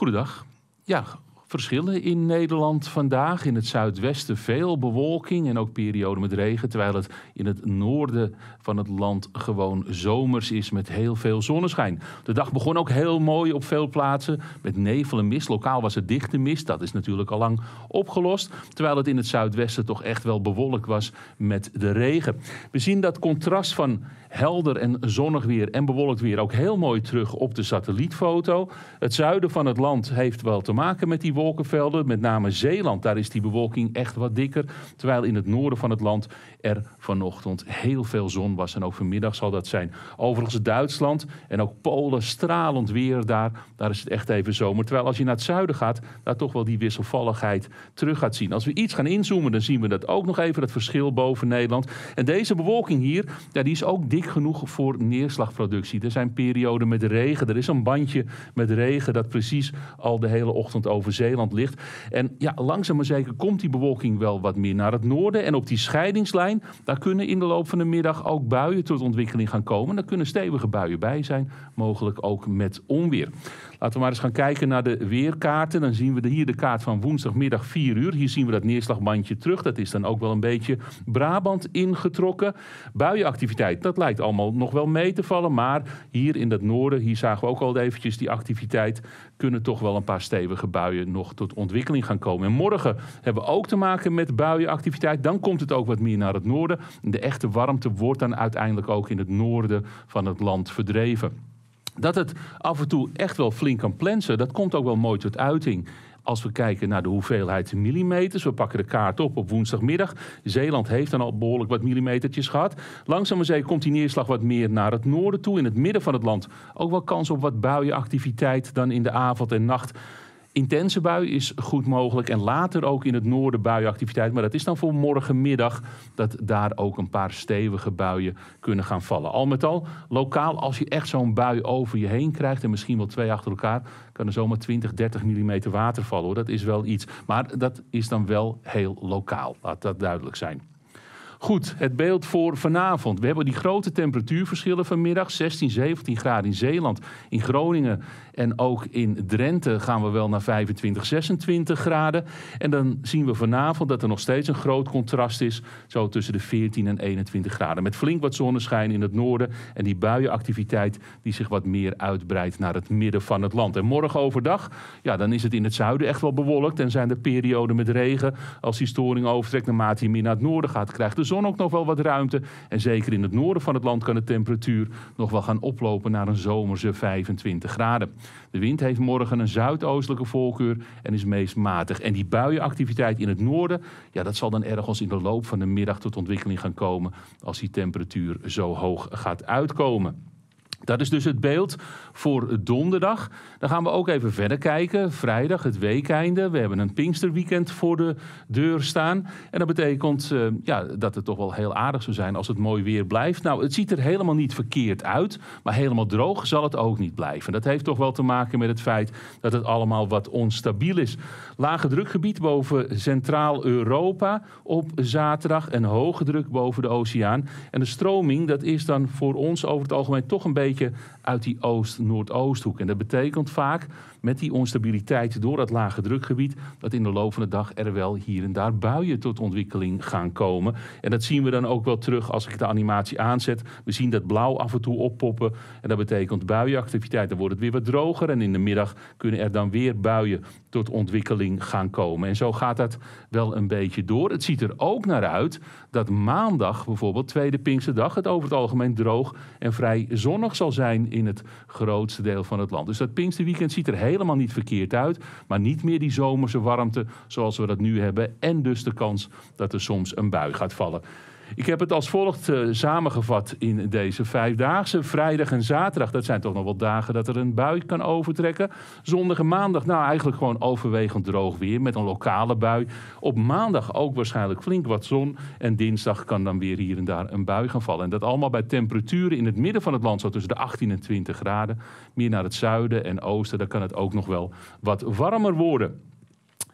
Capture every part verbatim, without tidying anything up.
Goedendag. Ja, verschillen in Nederland vandaag. In het zuidwesten veel bewolking en ook perioden met regen. Terwijl het in het noorden van het land gewoon zomers is met heel veel zonneschijn. De dag begon ook heel mooi op veel plaatsen met nevel en mist. Lokaal was het dichte mist. Dat is natuurlijk al lang opgelost. Terwijl het in het zuidwesten toch echt wel bewolkt was met de regen. We zien dat contrast van helder en zonnig weer en bewolkt weer ook heel mooi terug op de satellietfoto. Het zuiden van het land heeft wel te maken met die wolkenvelden. Met name Zeeland, daar is die bewolking echt wat dikker. Terwijl in het noorden van het land er vanochtend heel veel zon was. En ook vanmiddag zal dat zijn. Overigens Duitsland en ook Polen, stralend weer daar. Daar is het echt even zomer. Terwijl als je naar het zuiden gaat, daar toch wel die wisselvalligheid terug gaat zien. Als we iets gaan inzoomen, dan zien we dat ook nog even, het verschil boven Nederland. En deze bewolking hier, ja, die is ook dik genoeg voor neerslagproductie. Er zijn perioden met regen. Er is een bandje met regen dat precies al de hele ochtend over Zeeland ligt. En ja, langzaam maar zeker komt die bewolking wel wat meer naar het noorden. En op die scheidingslijn, daar kunnen in de loop van de middag ook buien tot ontwikkeling gaan komen. Daar kunnen stevige buien bij zijn, mogelijk ook met onweer. Laten we maar eens gaan kijken naar de weerkaarten. Dan zien we hier de kaart van woensdagmiddag vier uur. Hier zien we dat neerslagbandje terug. Dat is dan ook wel een beetje Brabant ingetrokken. Buienactiviteit, dat lijkt allemaal nog wel mee te vallen. Maar hier in het noorden, hier zagen we ook al eventjes die activiteit, kunnen toch wel een paar stevige buien nog tot ontwikkeling gaan komen. En morgen hebben we ook te maken met buienactiviteit. Dan komt het ook wat meer naar het noorden. De echte warmte wordt dan uiteindelijk ook in het noorden van het land verdreven. Dat het af en toe echt wel flink kan plensen, dat komt ook wel mooi tot uiting. Als we kijken naar de hoeveelheid millimeters, we pakken de kaart op op woensdagmiddag. Zeeland heeft dan al behoorlijk wat millimetertjes gehad. Langzaam maar zeker komt die neerslag wat meer naar het noorden toe. In het midden van het land ook wel kans op wat buienactiviteit dan in de avond en nacht. Intense bui is goed mogelijk en later ook in het noorden buienactiviteit. Maar dat is dan voor morgenmiddag dat daar ook een paar stevige buien kunnen gaan vallen. Al met al, lokaal, als je echt zo'n bui over je heen krijgt en misschien wel twee achter elkaar, kan er zomaar twintig, dertig millimeter water vallen, hoor. Dat is wel iets. Maar dat is dan wel heel lokaal, laat dat duidelijk zijn. Goed, het beeld voor vanavond. We hebben die grote temperatuurverschillen vanmiddag. zestien, zeventien graden in Zeeland, in Groningen en ook in Drenthe gaan we wel naar vijfentwintig, zesentwintig graden. En dan zien we vanavond dat er nog steeds een groot contrast is. Zo tussen de veertien en eenentwintig graden. Met flink wat zonneschijn in het noorden. En die buienactiviteit die zich wat meer uitbreidt naar het midden van het land. En morgen overdag, ja, dan is het in het zuiden echt wel bewolkt. En zijn er perioden met regen. Als die storing overtrekt naarmate je meer naar het noorden gaat, krijgt de zon ook nog wel wat ruimte. En zeker in het noorden van het land kan de temperatuur nog wel gaan oplopen naar een zomerse vijfentwintig graden. De wind heeft morgen een zuidoostelijke voorkeur en is meest matig. En die buienactiviteit in het noorden, ja, dat zal dan ergens in de loop van de middag tot ontwikkeling gaan komen als die temperatuur zo hoog gaat uitkomen. Dat is dus het beeld voor donderdag. Dan gaan we ook even verder kijken. Vrijdag, het weekeinde. We hebben een Pinksterweekend voor de deur staan. En dat betekent uh, ja, dat het toch wel heel aardig zou zijn als het mooi weer blijft. Nou, het ziet er helemaal niet verkeerd uit. Maar helemaal droog zal het ook niet blijven. Dat heeft toch wel te maken met het feit dat het allemaal wat onstabiel is. Lage drukgebied boven Centraal-Europa op zaterdag. En hoge druk boven de oceaan. En de stroming, dat is dan voor ons over het algemeen toch een beetje uit die oost-noordoosthoek. En dat betekent vaak met die onstabiliteit door dat lage drukgebied dat in de loop van de dag er wel hier en daar buien tot ontwikkeling gaan komen. En dat zien we dan ook wel terug als ik de animatie aanzet. We zien dat blauw af en toe oppoppen. En dat betekent buienactiviteit. Dan wordt het weer wat droger. En in de middag kunnen er dan weer buien tot ontwikkeling gaan komen. En zo gaat dat wel een beetje door. Het ziet er ook naar uit dat maandag bijvoorbeeld, tweede Pinksterdag, het over het algemeen droog en vrij zonnig zal zijn in het grootste deel van het land. Dus dat Pinksterweekend ziet er helemaal niet verkeerd uit, maar niet meer die zomerse warmte zoals we dat nu hebben en dus de kans dat er soms een bui gaat vallen. Ik heb het als volgt uh, samengevat in deze vijfdaagse. Vrijdag en zaterdag, dat zijn toch nog wel dagen dat er een bui kan overtrekken. Zondag en maandag, nou eigenlijk gewoon overwegend droog weer met een lokale bui. Op maandag ook waarschijnlijk flink wat zon. En dinsdag kan dan weer hier en daar een bui gaan vallen. En dat allemaal bij temperaturen in het midden van het land, zo tussen de achttien en twintig graden. Meer naar het zuiden en oosten, daar kan het ook nog wel wat warmer worden.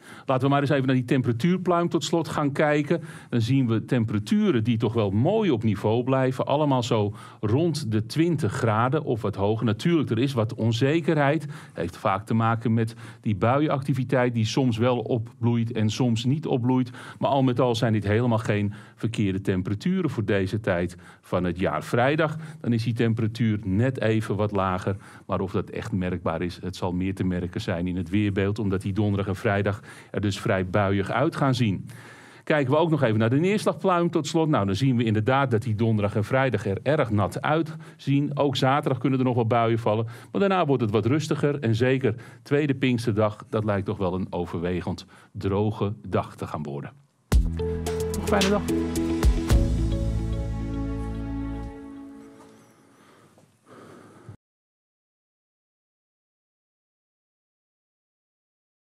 Laten we maar eens even naar die temperatuurpluim tot slot gaan kijken. Dan zien we temperaturen die toch wel mooi op niveau blijven. Allemaal zo rond de twintig graden of wat hoger. Natuurlijk, er is wat onzekerheid. Dat heeft vaak te maken met die buienactiviteit die soms wel opbloeit en soms niet opbloeit. Maar al met al zijn dit helemaal geen verkeerde temperaturen voor deze tijd van het jaar. Vrijdag, dan is die temperatuur net even wat lager. Maar of dat echt merkbaar is, het zal meer te merken zijn in het weerbeeld. Omdat die donderdag en vrijdag er dus vrij buiig uit gaan zien. Kijken we ook nog even naar de neerslagpluim tot slot. Nou, dan zien we inderdaad dat die donderdag en vrijdag er erg nat uitzien. Ook zaterdag kunnen er nog wat buien vallen. Maar daarna wordt het wat rustiger. En zeker tweede Pinksterdag, dat lijkt toch wel een overwegend droge dag te gaan worden. Nog een fijne dag.